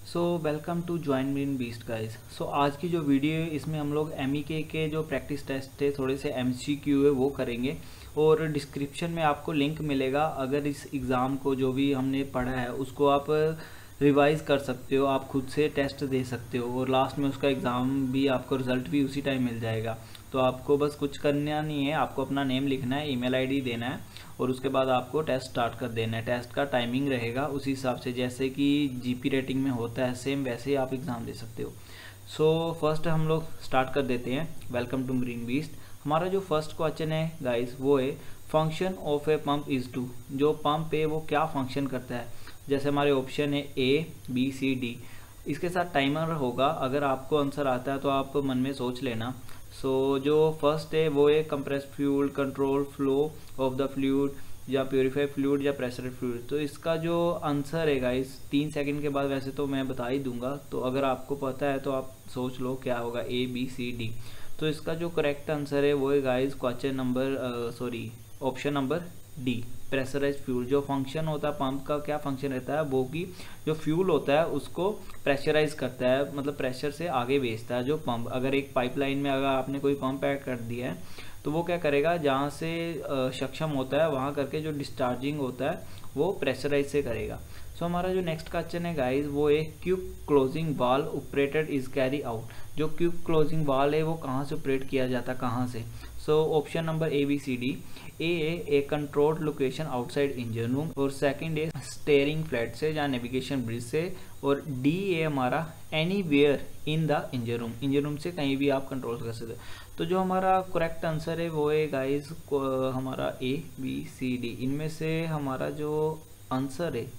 So welcome to join mean beast guys. So आज की जो वीडियो है इसमें हम लोग MEK के जो प्रैक्टिस टेस्ट है, थोड़े से MCQ है वो करेंगे और डिस्क्रिप्शन में आपको लिंक मिलेगा। अगर इस एग्ज़ाम को जो भी हमने पढ़ा है उसको आप रिवाइज़ कर सकते हो, आप खुद से टेस्ट दे सकते हो और लास्ट में उसका एग्ज़ाम भी आपको रिज़ल्ट भी उसी टाइम मिल जाएगा। तो आपको बस कुछ करना नहीं है, आपको अपना नेम लिखना है, ईमेल आईडी देना है और उसके बाद आपको टेस्ट स्टार्ट कर देना है। टेस्ट का टाइमिंग रहेगा उसी हिसाब से जैसे कि GP रेटिंग में होता है, सेम वैसे ही आप एग्ज़ाम दे सकते हो। सो फर्स्ट हम लोग स्टार्ट कर देते हैं। Welcome to Marine Beast. हमारा जो फर्स्ट क्वेश्चन है गाइस वो है function of a pump is to. जो पंप है वो क्या फंक्शन करता है। जैसे हमारे ऑप्शन है A B C D, इसके साथ टाइमर होगा। अगर आपको आंसर आता है तो आप मन में सोच लेना। सो जो फर्स्ट है वो है compress fluid, control flow of the fluid, या प्योरीफाई फ्लूइड, या प्रेशर फ्लूइड। तो इसका जो आंसर है गाइस 3 सेकंड के बाद वैसे तो मैं बता ही दूंगा, तो अगर आपको पता है तो आप सोच लो क्या होगा A B C D। तो इसका जो करेक्ट आंसर है वो है guys option number D, pressurize fuel. जो फंक्शन होता है पंप का, क्या फंक्शन रहता है वो कि जो फ्यूल होता है उसको प्रेशराइज करता है, मतलब प्रेशर से आगे भेजता है। जो पंप, अगर एक पाइपलाइन में अगर आपने कोई पंप ऐड कर दिया है तो वो क्या करेगा, जहाँ से सक्षम होता है वहाँ करके जो डिस्चार्जिंग होता है वो प्रेशराइज से करेगा। सो हमारा जो नेक्स्ट क्वेश्चन है गाइस वो एक quick closing valve operated is carry out. जो क्यूब क्लोजिंग वाल है वो कहाँ से ऑपरेट किया जाता है, कहाँ से। So option number ABCD। A controlled location outside engine room, और सेकंड है स्टीयरिंग फ्लैट से या नेविगेशन ब्रिज से, और D है हमारा anywhere in the engine room. Engine room से कहीं भी आप कंट्रोल कर सकते हो। तो जो हमारा करेक्ट आंसर है वो है गाइस हमारा ABCD। इनमें से हमारा जो आंसर है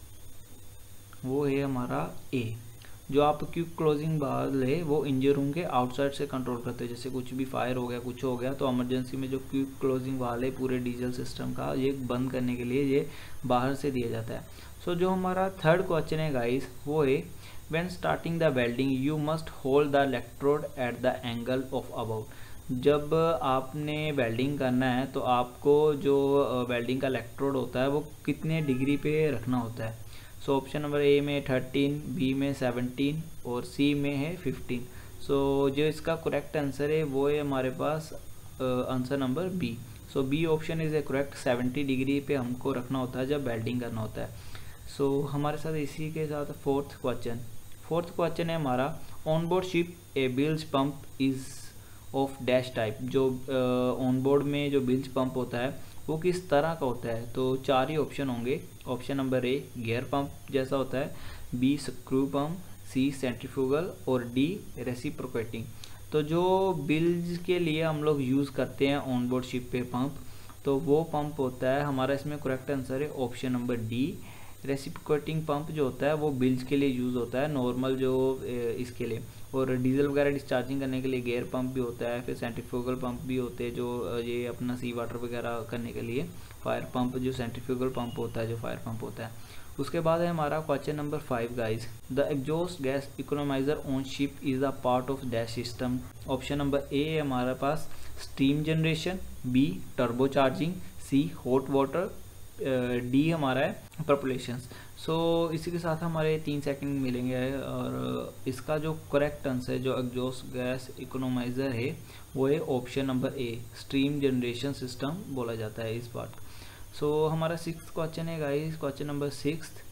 वो है हमारा A। जो आप क्यूब क्लोजिंग वाल है वो इंजन रूम के आउटसाइड से कंट्रोल करते हैं। जैसे कुछ भी फायर हो गया, कुछ हो गया, तो इमरजेंसी में जो क्यूब क्लोजिंग वाल है पूरे डीजल सिस्टम का, ये बंद करने के लिए ये बाहर से दिया जाता है। सो जो हमारा थर्ड क्वेश्चन है गाइस वो है when starting the welding you must hold the electrode at the angle of about. जब आपने वेल्डिंग करना है तो आपको जो वेल्डिंग का इलेक्ट्रोड होता है वो कितने डिग्री पे रखना होता है। सो ऑप्शन नंबर A में 13, B में 17 और C में है 15। सो जो इसका करेक्ट आंसर है वो है हमारे पास answer number B। So B option is a correct. 70 degree पे हमको रखना होता है जब वेल्डिंग करना होता है। सो हमारे साथ इसी के साथ फोर्थ क्वेश्चन है हमारा on board ship a bilge pump is of dash type. जो ऑन बोर्ड में जो बिल्ज पंप होता है वो किस तरह का होता है। तो 4 ही ऑप्शन होंगे। Option number A gear pump जैसा होता है, B screw pump, C centrifugal और D रेसिप्रोकेटिंग। तो जो बिल्ज के लिए हम लोग यूज़ करते हैं ऑन बोर्ड शिप पे पंप, तो वो पंप होता है हमारा, इसमें करेक्ट आंसर है option number D। Reciprocating pump जो होता है वो बिल्ज के लिए यूज़ होता है, नॉर्मल जो इसके लिए, और डीजल वगैरह डिस्चार्जिंग करने के लिए गियर पंप भी होता है। फिर सेंट्रीफ्यूगल पंप भी होते हैं जो ये अपना सी वाटर वगैरह करने के लिए। फायर पंप जो सेंट्रीफ्यूगल पंप होता है, जो फायर पंप होता है। उसके बाद है हमारा question number 5 guys. The exhaust gas economizer on ship is a part of dash system. Option number A है हमारे पास steam generation, B turbo charging, C hot water, D हमारा है प्रपोलेशंस। सो इसी के साथ हमारे 3 सेकंड मिलेंगे और इसका जो करेक्ट आंसर जो एग्जॉस्ट गैस इकोनोमाइजर है वो है option number A, stream generation system बोला जाता है इस पार्ट। सो हमारा 6th क्वेश्चन है guys, question number 6,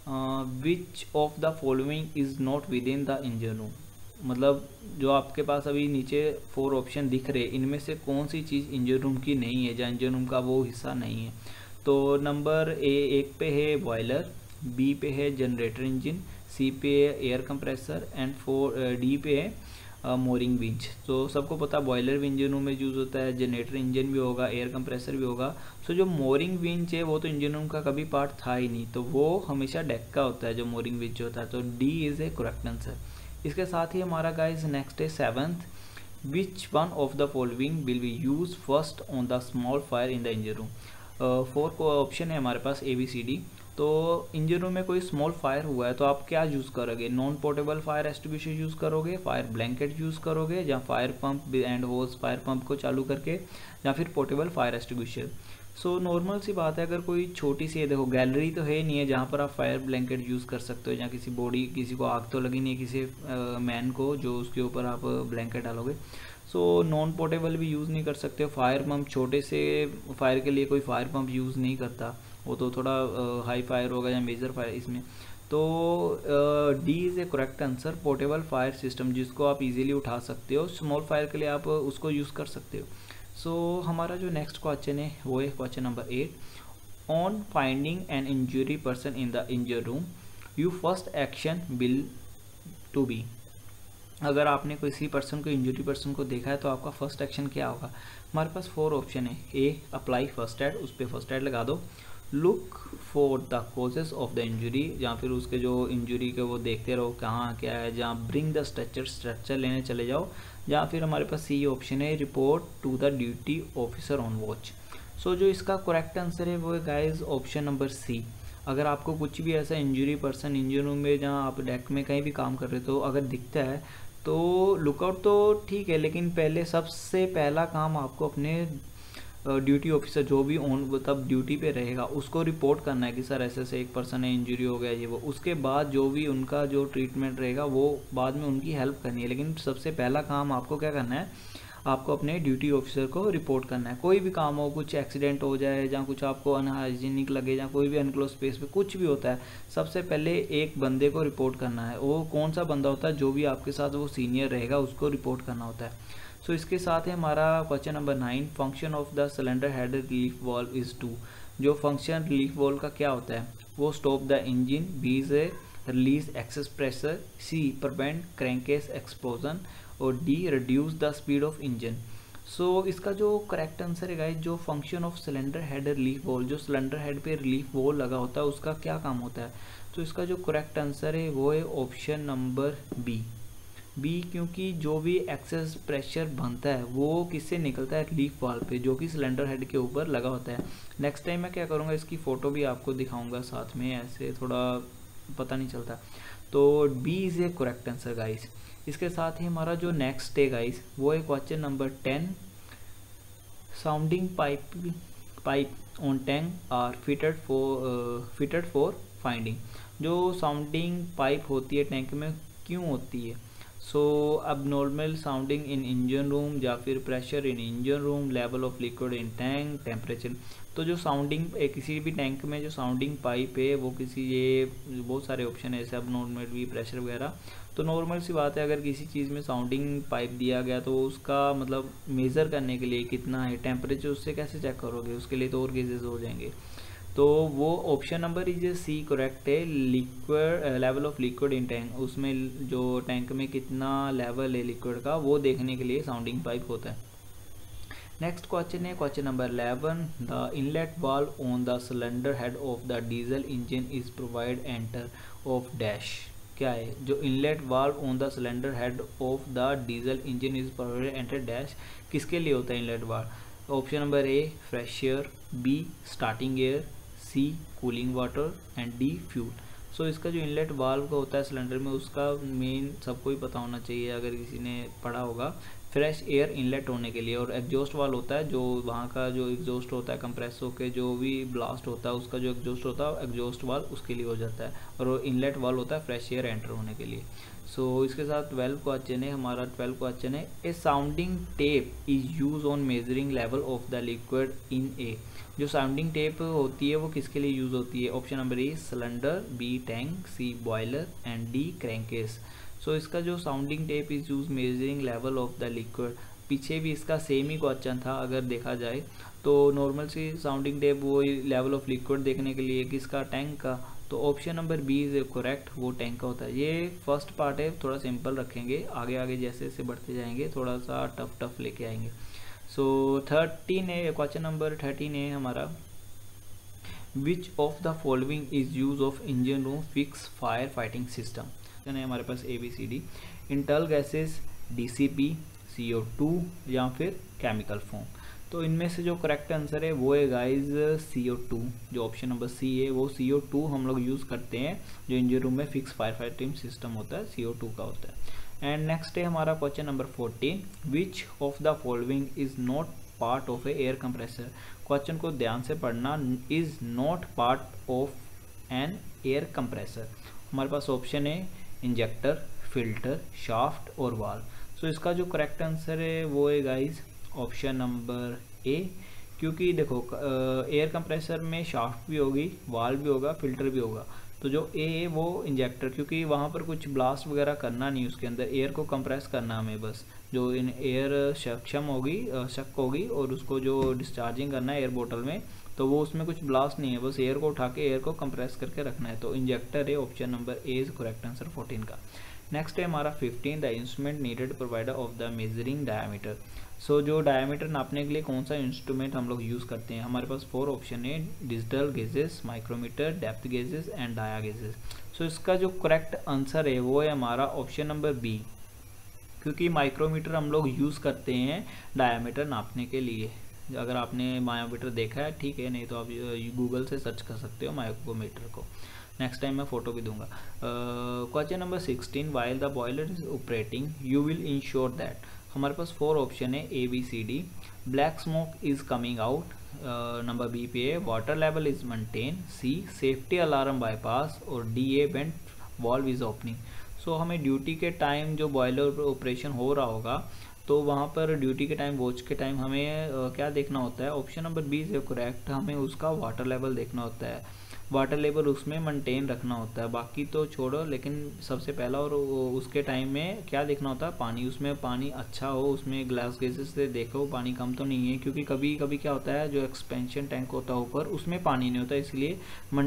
which of the following is not within the engine room. मतलब जो आपके पास अभी नीचे 4 ऑप्शन दिख रहे हैं, इनमें से कौन सी चीज़ इंजन रूम की नहीं है, या इंजन रूम का वो हिस्सा नहीं है। तो नंबर एक पे है बॉयलर, B पे है जनरेटर इंजन, C पे है एयर कंप्रेसर, एंड D पे है मोरिंग विंच। तो सबको पता बॉयलर भी इंजन रूम में यूज़ होता है, जनरेटर इंजन भी होगा, एयर कंप्रेसर भी होगा। सो जो मोरिंग विंच है वो तो इंजन रूम का कभी पार्ट था ही नहीं, तो वो हमेशा डेक का होता है जो मोरिंग विंच होता है। तो D is a correct answer. इसके साथ ही हमारा गाइस नेक्स्ट है 7th, which one of the following will be use first on the small fire in the engine room. 4 को ऑप्शन है हमारे पास ABCD। तो इंजन रूम में कोई स्मॉल फायर हुआ है तो आप क्या यूज़ करोगे, non portable fire extinguisher use करोगे, फायर ब्लैंकेट यूज़ करोगे, या fire pump and hose fire pump को चालू करके, या फिर portable fire extinguisher. So normal सी बात है, अगर कोई छोटी सी, देखो गैलरी तो है नहीं है जहाँ पर आप फायर ब्लैंकेट यूज़ कर सकते हो, जहाँ किसी को आग तो लगी नहीं है, किसी मैन को जो उसके ऊपर आप ब्लैंकेट डालोगे। सो नॉन पोर्टेबल भी यूज़ नहीं कर सकते हो। फायर पम्प, छोटे से फायर के लिए कोई फायर पम्प यूज़ नहीं करता, वो तो थोड़ा हाई फायर होगा या मेजर फायर इसमें। तो D is a correct answer, portable fire system, जिसको आप इजीली उठा सकते हो। स्मॉल फायर के लिए आप उसको यूज़ कर सकते हो। सो हमारा जो नेक्स्ट क्वेश्चन है वो है question number 8। On finding an injury person in the engine room, you first action will to be. अगर आपने किसी पर्सन को, इंजरी पर्सन को देखा है तो आपका फर्स्ट एक्शन क्या होगा। हमारे पास 4 ऑप्शन है। ए, अप्लाई फर्स्ट एड, उस पर फर्स्ट एड लगा दो। Look for the causes of the injury, या फिर उसके जो इंजरी के वो देखते रहो कहाँ क्या है, जहाँ ब्रिंग द स्ट्रक्चर लेने चले जाओ। या फिर हमारे पास सी ऑप्शन है, report to the duty officer on watch. So जो इसका करेक्ट आंसर है वो है गाइज ऑप्शन नंबर सी। अगर आपको कुछ भी ऐसा इंजरी पर्सन इंजरी रूम में, जहाँ आप डेक में कहीं भी काम कर रहे हो, तो अगर दिखता है तो लुकआउट तो ठीक है, लेकिन पहले सबसे पहला काम आपको अपने ड्यूटी ऑफिसर जो भी ऑन मतलब ड्यूटी पे रहेगा उसको रिपोर्ट करना है कि सर ऐसे ऐसे एक पर्सन है, इंजरी हो गया ये वो। उसके बाद जो भी उनका जो ट्रीटमेंट रहेगा वो बाद में उनकी हेल्प करनी है, लेकिन सबसे पहला काम आपको क्या करना है, आपको अपने ड्यूटी ऑफिसर को रिपोर्ट करना है। कोई भी काम हो, कुछ एक्सीडेंट हो जाए, जहाँ कुछ आपको अनहाइजीनिक लगे, या कोई भी अनक्लोज स्पेस पे कुछ भी होता है, सबसे पहले एक बंदे को रिपोर्ट करना है। वो कौन सा बंदा होता है, जो भी आपके साथ वो सीनियर रहेगा उसको रिपोर्ट करना होता है। सो इसके साथ ही हमारा question number 9, function of the cylinder head relief valve is to. जो फंक्शन रिलीफ वॉल्व का क्या होता है, वो stop the engine, B is release excess pressure, C prevent crankcase explosion, और D reduce the speed of engine. So इसका जो correct answer है गाइस, जो function of cylinder head relief valve, जो सिलेंडर हेड पे रिलीफ वॉल्व लगा होता है उसका क्या काम होता है। तो इसका जो करेक्ट आंसर है वो है ऑप्शन नंबर बी। क्योंकि जो भी एक्सेस प्रेशर बनता है वो किससे निकलता है, रिलीफ वाल्व पे, जो कि सिलेंडर हेड के ऊपर लगा होता है। नेक्स्ट टाइम मैं क्या करूँगा, इसकी फ़ोटो भी आपको दिखाऊंगा साथ में, ऐसे थोड़ा पता नहीं चलता। तो B is a correct answer guys. इसके साथ ही हमारा जो नेक्स्ट है गाइस वो है question number 10। Sounding pipe on tank are fitted for finding. जो साउंडिंग पाइप होती है टैंक में क्यों होती है। सो अब normal sounding in engine room, या फिर pressure in engine room, level of liquid in tank, temperature. तो जो साउंडिंग किसी भी टैंक में जो साउंडिंग पाइप है वो किसी, ये बहुत सारे ऑप्शन है जैसे अब नॉर्मल भी प्रेशर वगैरह। तो नॉर्मल सी बात है, अगर किसी चीज़ में साउंडिंग पाइप दिया गया तो उसका मतलब मेज़र करने के लिए कितना है टेम्परेचर, उससे कैसे चेक करोगे, उसके लिए तो और केसेस हो जाएंगे। तो वो option number is C correct है, liquid level of liquid in tank. उसमें जो टैंक में कितना लेवल है लिक्विड का वो देखने के लिए साउंडिंग पाइप होता है। नेक्स्ट क्वेश्चन है question number 11। The inlet valve on the cylinder head of the diesel engine is provide enter of dash. क्या है, जो inlet valve on the cylinder head of the diesel engine is provide enter dash, किसके लिए होता है inlet valve. Option number A fresh air, B starting air, C cooling water, and D fuel. So इसका जो inlet valve का होता है cylinder में, उसका मेन सबको ही पता होना चाहिए अगर किसी ने पढ़ा होगा, फ्रेश एयर इनलेट होने के लिए। और एग्जॉस्ट वाल्व होता है जो वहाँ का जो एग्जॉस्ट होता है कंप्रेस होकर जो भी ब्लास्ट होता है उसका जो एग्जॉस्ट होता है एग्जॉस्ट वाल्व उसके लिए हो जाता है, और वो इनलेट वाल्व होता है फ्रेश एयर एंटर होने के लिए। सो इसके साथ 12 क्वेश्चन है हमारा। 12 क्वेश्चन है, a sounding tape is use on measuring level of the liquid in a. जो साउंडिंग टेप होती है वो किसके लिए यूज़ होती है। Option number A cylinder, B tank, C boiler, and D crankcase. So इसका जो sounding tape is use measuring level of the liquid, पीछे भी इसका सेम ही क्वेश्चन था अगर देखा जाए तो। नॉर्मल सी साउंडिंग टेप वो लेवल ऑफ लिक्विड देखने के लिए किसका, टैंक का। तो option number B is correct, वो टैंक का होता है। ये फर्स्ट पार्ट है, थोड़ा सिंपल रखेंगे, आगे आगे जैसे जैसे बढ़ते जाएंगे थोड़ा सा टफ लेके आएंगे। सो 13 है क्वेश्चन नंबर 13 है हमारा, which of the following is use of engine room fix fire fighting system. है हमारे पास ABCD, internal gases, DCP, CO2, या फिर केमिकल फोम। तो इनमें से जो करेक्ट आंसर है वो है गाइज CO2। जो ऑप्शन नंबर सी है वो CO2 हम लोग यूज़ करते हैं, जो इंजन रूम में फिक्स फायर फाइटिंग सिस्टम होता है CO2 का होता है। एंड नेक्स्ट है हमारा question number 14, which of the following is not part of a air compressor. Question को ध्यान से पढ़ना, is not part of an air compressor. हमारे पास ऑप्शन है इंजेक्टर, फिल्टर, शाफ्ट और वाल्व। सो इसका जो करेक्ट आंसर है वो है गाइज ऑप्शन नंबर ए, क्योंकि देखो एयर कंप्रेसर में शाफ्ट भी होगी, वाल्व भी होगा, फिल्टर भी होगा। तो जो ए है वो इंजेक्टर, क्योंकि वहाँ पर कुछ ब्लास्ट वगैरह करना नहीं, उसके अंदर एयर को कंप्रेस करना हमें, बस जो इन एयर सक्षम होगी शक होगी और उसको जो डिस्चार्जिंग करना है एयर बोतल में, तो वो उसमें कुछ ब्लास्ट नहीं है, बस एयर को उठा के एयर को कंप्रेस करके रखना है। तो इंजेक्टर है, option number A is correct answer 14 का। नेक्स्ट है हमारा 15, the instrument needed provider of the measuring diameter. So जो डायमीटर नापने के लिए कौन सा इंस्ट्रूमेंट हम लोग यूज़ करते हैं, हमारे पास 4 ऑप्शन है, digital gauges, micrometer, depth gauges and dial gauges. So इसका जो करेक्ट आंसर है वो है हमारा ऑप्शन नंबर बी, क्योंकि माइक्रोमीटर हम लोग यूज़ करते हैं डायमीटर नापने के लिए। अगर आपने मायोमीटर देखा है ठीक है, नहीं तो आप गूगल से सर्च कर सकते हो माइक्रोमीटर को, नेक्स्ट टाइम मैं फोटो भी दूंगा। Question number 16, while the boiler is operating you will ensure that. हमारे पास 4 ऑप्शन है A B C D. Black smoke is coming out, number B पे है water level is maintain, C safety alarm bypass और D a vent valve is opening. So हमें duty के time जो boiler operation हो रहा होगा तो वहाँ पर ड्यूटी के टाइम, वॉच के टाइम हमें क्या देखना होता है, option number B is correct, हमें उसका वाटर लेवल देखना होता है, वाटर लेवल उसमें मेंटेन रखना होता है, बाकी तो छोड़ो, लेकिन सबसे पहला और उसके टाइम में क्या देखना होता है, पानी, उसमें पानी अच्छा हो, उसमें ग्लास गेजेस से देखो पानी कम तो नहीं है, क्योंकि कभी कभी क्या होता है जो एक्सपेंशन टैंक होता है ऊपर उसमें पानी नहीं होता, इसलिए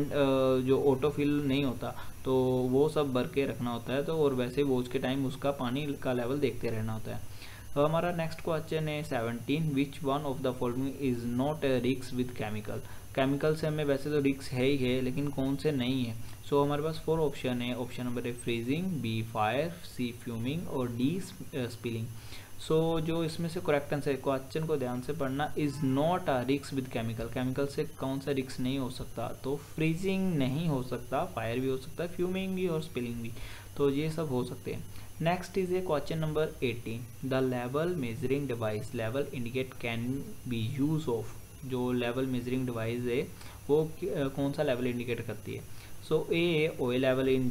जो ऑटोफिल नहीं होता, तो वो सब भर के रखना होता है। तो और वैसे वॉच के टाइम उसका पानी का लेवल देखते रहना होता है। तो हमारा नेक्स्ट क्वेश्चन है 17, which one of the following is not a रिक्स विद केमिकल। केमिकल से हमें वैसे तो रिक्स है ही है, लेकिन कौन से नहीं है। सो हमारे पास 4 ऑप्शन है, option number A freezing, B fire, C fuming और डी स्पिलिंग। सो जो इसमें से करेक्ट आंसर है, क्वेश्चन को ध्यान से पढ़ना, इज नॉट अ रिक्स विद केमिकल। केमिकल से कौन सा रिक्स नहीं हो सकता, तो फ्रीजिंग नहीं हो सकता, फायर भी हो सकता है, फ्यूमिंग भी और स्पिलिंग भी, तो ये सब हो सकते हैं। Next is a question number 18, the level measuring device level indicate can be use of. जो लेवल मेजरिंग डिवाइस है वो कौन सा लेवल इंडिकेट करती है। So a oil level in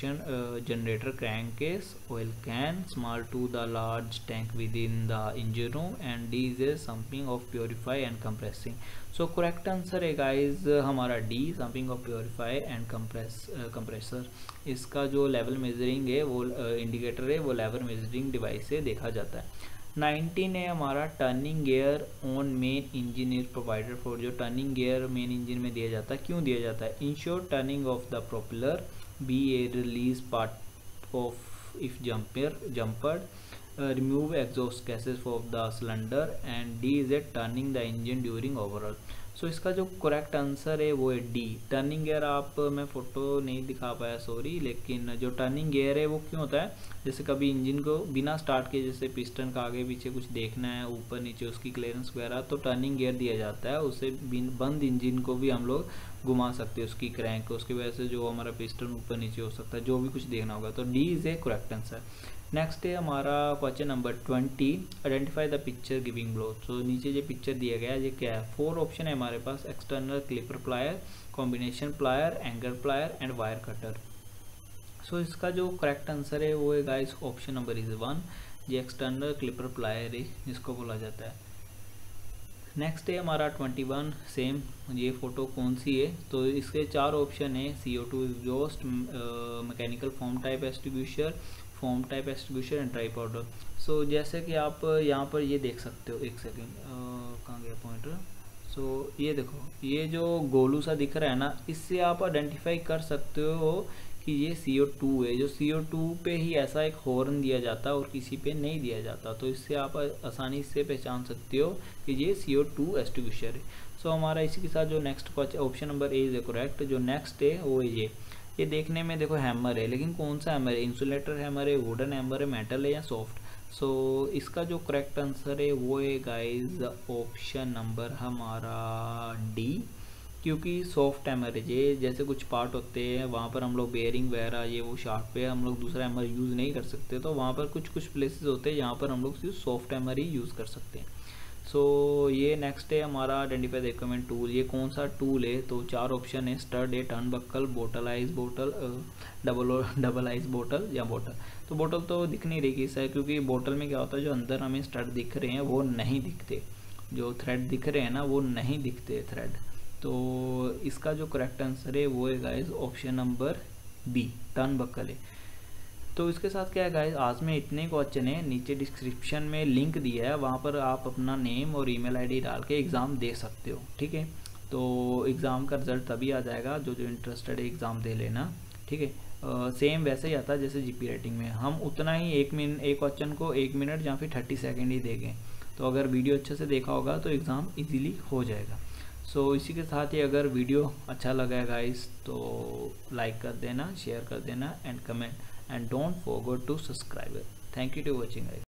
generator crank case, oil can, small to the large tank within the engine room and D is a sampling of purify and compressing. So correct answer है guys हमारा D, sampling of purify and compressor. इसका जो level measuring है वो indicator है वो level measuring device से देखा जाता है। 19 है हमारा, turning gear on main engine is provided for. जो टर्निंग गियर मेन इंजन में दिया जाता है, क्यों दिया जाता है, ensure turning of the propeller, B a release part of if jumpered, remove exhaust gases of the cylinder and D is a turning the engine during overall. So इसका जो करेक्ट आंसर है वो है डी, टर्निंग गियर। आप मैं photo नहीं दिखा पाया सॉरी, लेकिन जो टर्निंग गियर है वो क्यों होता है, जैसे कभी इंजन को बिना स्टार्ट किए, जैसे पिस्टन का आगे पीछे कुछ देखना है, ऊपर नीचे उसकी क्लियरेंस वगैरह, तो टर्निंग गियर दिया जाता है, उससे बंद इंजन को भी हम लोग घुमा सकते हैं, उसकी क्रैंक को, उसकी वजह से जो हमारा पिस्टन ऊपर नीचे हो सकता है, जो भी कुछ देखना होगा। तो D is a correct answer. Next है हमारा question number 20, identify the picture giving below. तो नीचे जो पिक्चर दिया गया है ये क्या है, 4 ऑप्शन है हमारे पास, external clipper plier, combination plier, angle plier and wire cutter. So इसका जो करेक्ट आंसर है वो है गाइस ऑप्शन नंबर इज 1, ये एक्सटर्नल क्लिपर प्लायर है जिसको बोला जाता है। नेक्स्ट है हमारा 21, सेम, ये फ़ोटो कौन सी है, तो इसके 4 ऑप्शन है, CO2 exhaust, mechanical foam type extinguisher, foam type extinguisher and dry powder. So जैसे कि आप यहाँ पर ये देख सकते हो, एक सेकेंड कहाँ गया पॉइंटर। सो ये देखो, ये जो गोलू सा दिख रहा है ना, इससे आप आइडेंटिफाई कर सकते हो कि ये CO2 है। जो CO2 पे ही ऐसा एक हॉर्न दिया जाता है और किसी पे नहीं दिया जाता, तो इससे आप आसानी से पहचान सकते हो कि ये CO2 एक्सटिंग्विशर है। सो हमारा इसी के साथ जो next option number A is correct. जो नेक्स्ट है वो है ये देखने में देखो हैमर है, लेकिन कौन सा हैमर है, इंसुलेटर हैमर है, वुडन हैमर है, मेटल है या सॉफ्ट। सो इसका जो करेक्ट आंसर है वो है गाइज ऑप्शन नंबर हमारा डी, क्योंकि सॉफ्ट हैमर है ये, जैसे कुछ पार्ट होते हैं वहाँ पर हम लोग बेयरिंग वगैरह ये वो शाफ्ट पे हम लोग दूसरा हैमर यूज़ नहीं कर सकते, तो वहाँ पर कुछ प्लेसेस होते हैं जहाँ पर हम लोग सिर्फ सॉफ्ट हैमर ही यूज़ कर सकते हैं। सो ये नेक्स्ट है हमारा आइडेंटिफाई द इक्विपमेंट टूल। ये कौन सा टूल है, तो 4 ऑप्शन है, स्टड है, turn buckle, bottle ice bottle, double ice bottle या बोटल। तो बोटल तो दिख नहीं रही कि सर, क्योंकि बोटल में क्या होता है, जो अंदर हमें स्टड दिख रहे हैं वो नहीं दिखते, जो थ्रेड दिख रहे हैं ना वो नहीं दिखते थ्रेड। तो इसका जो करेक्ट आंसर है वो है guys option number B, turnbuckle है। तो इसके साथ क्या है गाइस, आज में इतने क्वेश्चन है, नीचे डिस्क्रिप्शन में लिंक दिया है, वहाँ पर आप अपना नेम और ईमेल आईडी डाल के एग्ज़ाम दे सकते हो, ठीक है। तो एग्ज़ाम का रिजल्ट तभी आ जाएगा, जो इंटरेस्टेड है एग्ज़ाम दे लेना, ठीक है। सेम वैसे ही आता है जैसे जीपी राइटिंग में, हम उतना ही एक क्वेश्चन को 1 मिनट या फिर 30 सेकेंड ही देंगे। तो अगर वीडियो अच्छे से देखा होगा तो एग्ज़ाम ईजीली हो जाएगा। सो इसी के साथ ही अगर वीडियो अच्छा लगा है गाइस तो लाइक कर देना, शेयर कर देना and comment, and don't forget to subscribe it. Thank you to watching guys.